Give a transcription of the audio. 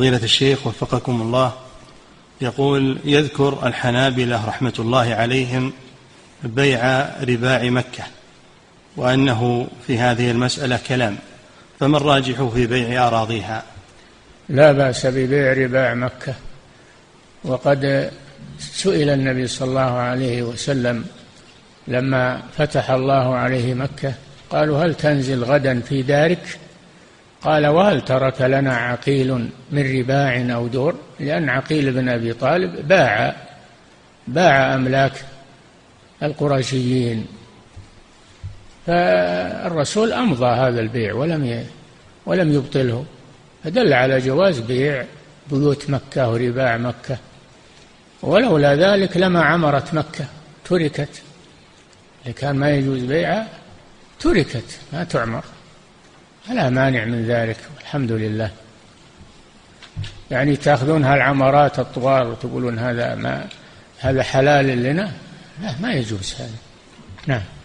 فضيلة الشيخ وفقكم الله، يقول: يذكر الحنابلة رحمة الله عليهم بيع رباع مكة، وأنه في هذه المسألة كلام، فما الراجح في بيع أراضيها؟ لا بأس ببيع رباع مكة، وقد سئل النبي صلى الله عليه وسلم لما فتح الله عليه مكة، قالوا: هل تنزل غدا في دارك؟ قال: وهل ترك لنا عقيل من رباع أو دور؟ لأن عقيل بن أبي طالب باع أملاك القرشيين، فالرسول أمضى هذا البيع ولم يبطله، فدل على جواز بيع بيوت مكة ورباع مكة، ولولا ذلك لما عمرت مكة، تركت، لكان ما يجوز بيعها تركت ما تعمر، فلا مانع من ذلك، الحمد لله. يعني تأخذون هالعمرات الطوال وتقولون هذا حلال لنا؟ لا، ما يجوز هذا. نعم.